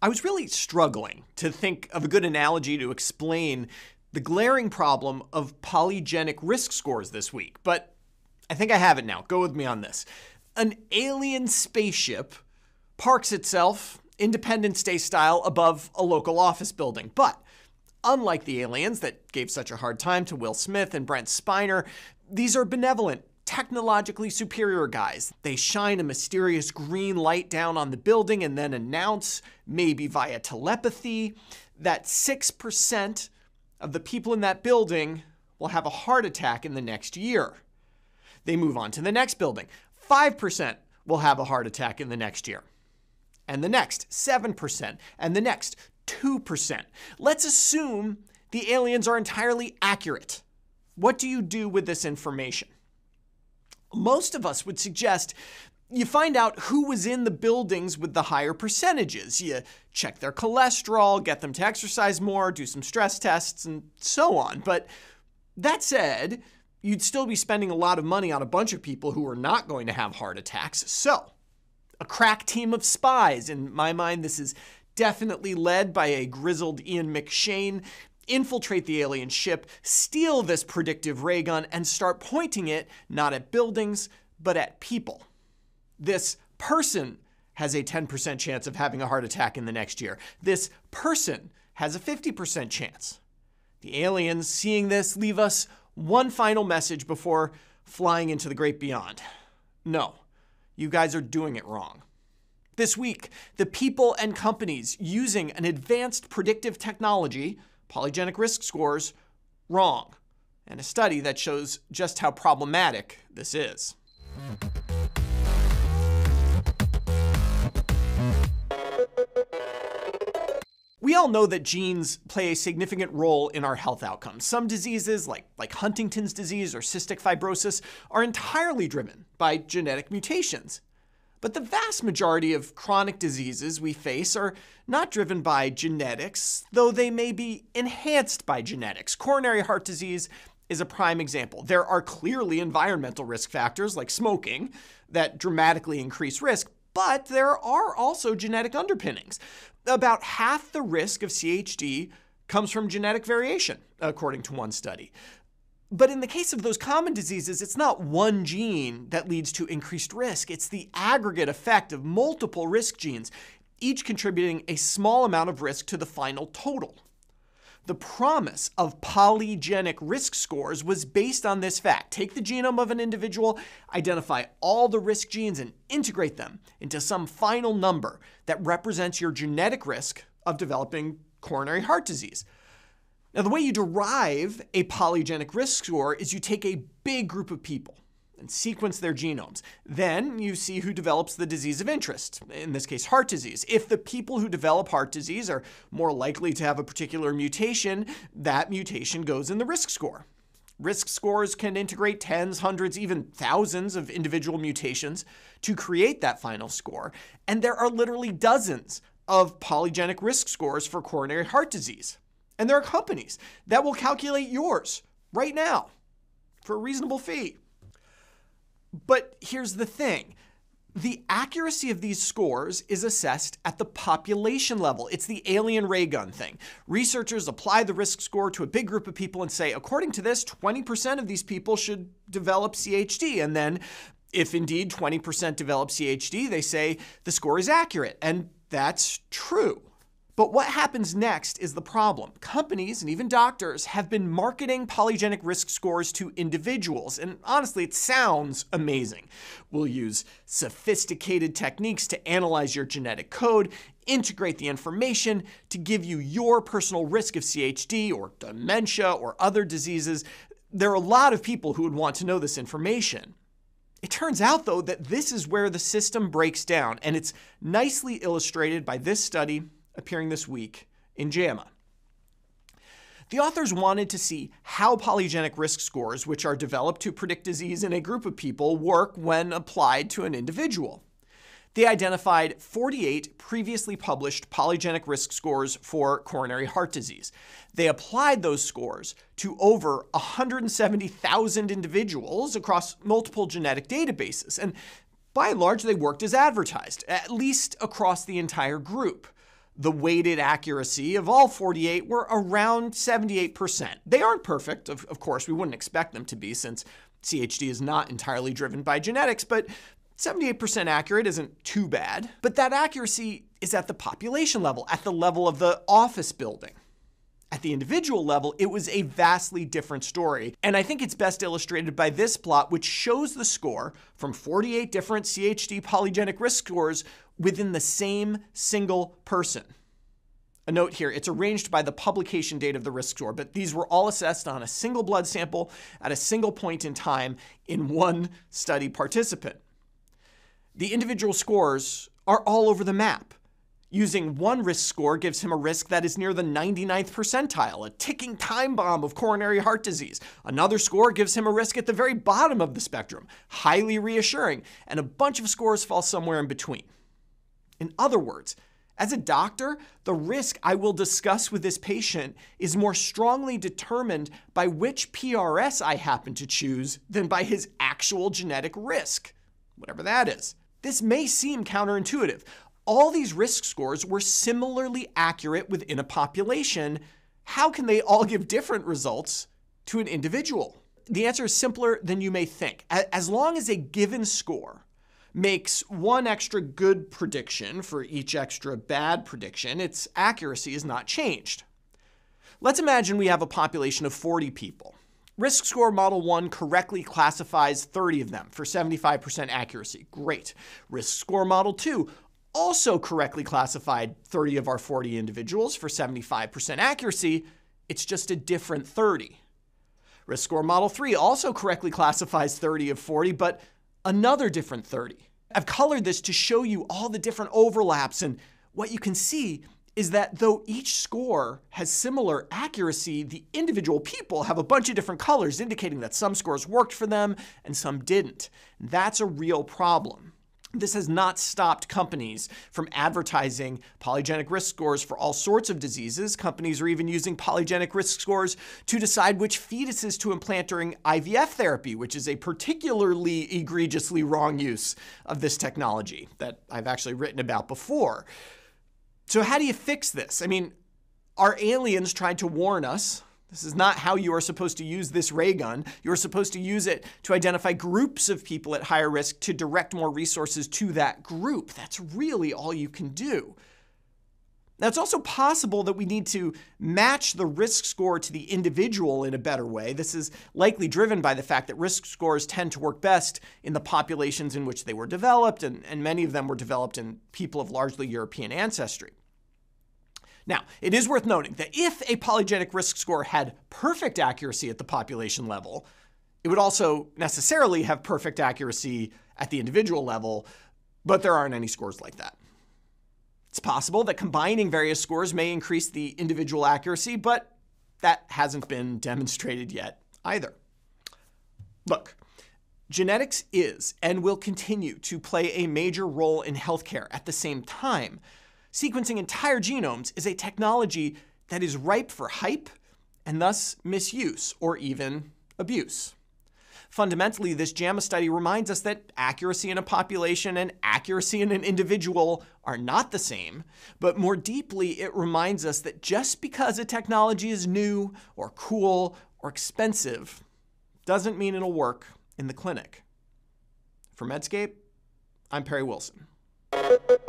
I was really struggling to think of a good analogy to explain the glaring problem of polygenic risk scores this week, but I think I have it now. Go with me on this. An alien spaceship parks itself Independence Day style above a local office building, but unlike the aliens that gave such a hard time to Will Smith and Brent Spiner, these are benevolent, technologically superior guys. They shine a mysterious green light down on the building and then announce, maybe via telepathy, that 6% of the people in that building will have a heart attack in the next year. They move on to the next building. 5% will have a heart attack in the next year. And the next, 7%. And the next, 2%. Let's assume the aliens are entirely accurate. What do you do with this information? Most of us would suggest you find out who was in the buildings with the higher percentages. You check their cholesterol, get them to exercise more, do some stress tests, and so on. But that said, you'd still be spending a lot of money on a bunch of people who are not going to have heart attacks. So, a crack team of spies, in my mind this is definitely led by a grizzled Ian McShane, infiltrate the alien ship, steal this predictive ray gun, and start pointing it not at buildings, but at people. This person has a 10% chance of having a heart attack in the next year. This person has a 50% chance. The aliens, seeing this, leave us one final message before flying into the great beyond. No, you guys are doing it wrong. This week, the people and companies using an advanced predictive technology, polygenic risk scores, wrong, and a study that shows just how problematic this is. We all know that genes play a significant role in our health outcomes. Some diseases, like Huntington's disease or cystic fibrosis, are entirely driven by genetic mutations. But the vast majority of chronic diseases we face are not driven by genetics, though they may be enhanced by genetics. Coronary heart disease is a prime example. There are clearly environmental risk factors like smoking that dramatically increase risk, but there are also genetic underpinnings. About half the risk of CHD comes from genetic variation, according to one study. But in the case of those common diseases, it's not one gene that leads to increased risk. It's the aggregate effect of multiple risk genes, each contributing a small amount of risk to the final total. The promise of polygenic risk scores was based on this fact. Take the genome of an individual, identify all the risk genes, and integrate them into some final number that represents your genetic risk of developing coronary heart disease. Now, the way you derive a polygenic risk score is you take a big group of people and sequence their genomes. Then you see who develops the disease of interest, in this case, heart disease. If the people who develop heart disease are more likely to have a particular mutation, that mutation goes in the risk score. Risk scores can integrate tens, hundreds, even thousands of individual mutations to create that final score. And there are literally dozens of polygenic risk scores for coronary heart disease. And there are companies that will calculate yours right now for a reasonable fee. But here's the thing. The accuracy of these scores is assessed at the population level. It's the alien ray gun thing. Researchers apply the risk score to a big group of people and say, according to this, 20% of these people should develop CHD. And then if indeed 20% develop CHD, they say the score is accurate. And that's true. But what happens next is the problem. Companies and even doctors have been marketing polygenic risk scores to individuals, and honestly, it sounds amazing. We'll use sophisticated techniques to analyze your genetic code, integrate the information to give you your personal risk of CHD or dementia or other diseases. There are a lot of people who would want to know this information. It turns out, though, that this is where the system breaks down, and it's nicely illustrated by this study appearing this week in JAMA. The authors wanted to see how polygenic risk scores, which are developed to predict disease in a group of people, work when applied to an individual. They identified 48 previously published polygenic risk scores for coronary heart disease. They applied those scores to over 170,000 individuals across multiple genetic databases, and by and large, they worked as advertised, at least across the entire group. the weighted accuracy of all 48 were around 78%. They aren't perfect, of course, we wouldn't expect them to be since CHD is not entirely driven by genetics, but 78% accurate isn't too bad. But that accuracy is at the population level, at the level of the office building. At the individual level, it was a vastly different story. And I think it's best illustrated by this plot, which shows the score from 48 different CHD polygenic risk scores within the same single person. A note here, it's arranged by the publication date of the risk score, but these were all assessed on a single blood sample at a single point in time in one study participant. The individual scores are all over the map. Using one risk score gives him a risk that is near the 99th percentile, a ticking time bomb of coronary heart disease. Another score gives him a risk at the very bottom of the spectrum, highly reassuring, and a bunch of scores fall somewhere in between. In other words, as a doctor, the risk I will discuss with this patient is more strongly determined by which PRS I happen to choose than by his actual genetic risk, whatever that is. This may seem counterintuitive. All these risk scores were similarly accurate within a population. How can they all give different results to an individual? The answer is simpler than you may think. As long as a given score makes one extra good prediction for each extra bad prediction, its accuracy is not changed. Let's imagine we have a population of 40 people. Risk score model 1 correctly classifies 30 of them for 75% accuracy. Great. Risk score model 2 also correctly classified 30 of our 40 individuals for 75% accuracy. It's just a different 30. Risk score model 3 also correctly classifies 30 of 40, but another different 30. I've colored this to show you all the different overlaps, and what you can see is that though each score has similar accuracy, the individual people have a bunch of different colors indicating that some scores worked for them and some didn't. That's a real problem. This has not stopped companies from advertising polygenic risk scores for all sorts of diseases. Companies are even using polygenic risk scores to decide which fetuses to implant during IVF therapy, which is a particularly egregiously wrong use of this technology that I've actually written about before. So how do you fix this? I mean, are aliens trying to warn us? This is not how you are supposed to use this ray gun. You're supposed to use it to identify groups of people at higher risk to direct more resources to that group. That's really all you can do. Now, it's also possible that we need to match the risk score to the individual in a better way. This is likely driven by the fact that risk scores tend to work best in the populations in which they were developed, and many of them were developed in people of largely European ancestry. Now, it is worth noting that if a polygenic risk score had perfect accuracy at the population level, it would also necessarily have perfect accuracy at the individual level, but there aren't any scores like that. It's possible that combining various scores may increase the individual accuracy, but that hasn't been demonstrated yet either. Look, genetics is and will continue to play a major role in healthcare. At the same time, sequencing entire genomes is a technology that is ripe for hype and thus misuse or even abuse. Fundamentally, this JAMA study reminds us that accuracy in a population and accuracy in an individual are not the same, but more deeply, it reminds us that just because a technology is new or cool or expensive doesn't mean it'll work in the clinic. For Medscape, I'm Perry Wilson.